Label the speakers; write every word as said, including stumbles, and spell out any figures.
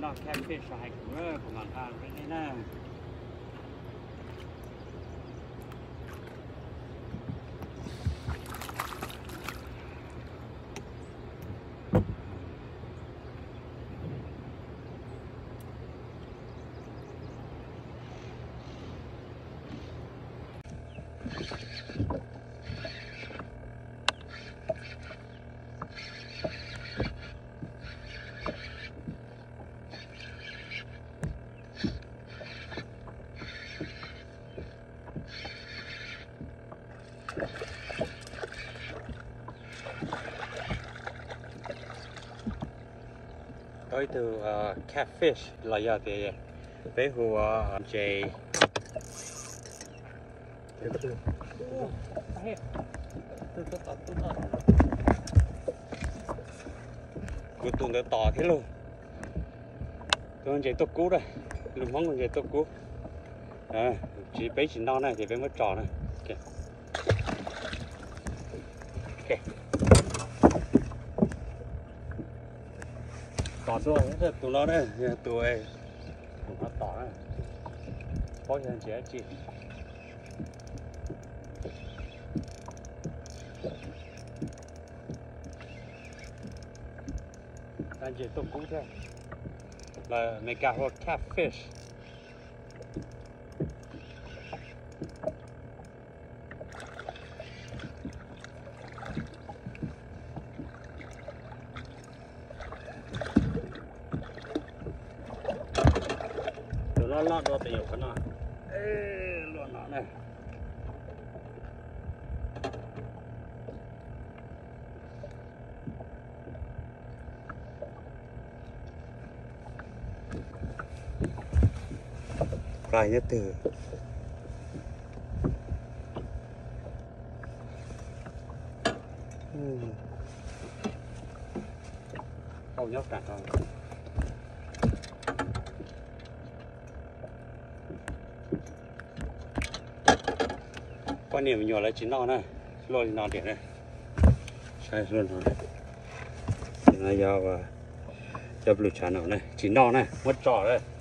Speaker 1: nó catfish hay cũng rất của mặt hàng cái này nè. Tới từ uh, catfish là giờ thì với hồ chè cứ tuần để tỏ thế luôn con chè tốt cú đây lùm món con chè tốt cú à, chỉ bấy chỉ non này thì với mất trò này ok ok tỏ xuống hết tụi nó đấy tụi tụi nó tỏ này có nhân chế chi anh chị tôi cũng thế là mấy cá hoặc catfish tụi nó lọt vào tiểu cái nào ê luôn nó này lại nhất từ không nhóc cả thôi quan niệm nhỏ là chín non này lôi non điện này sai luôn rồi thì nó giao và nhập lụt chán nào này chín non này mất trò đây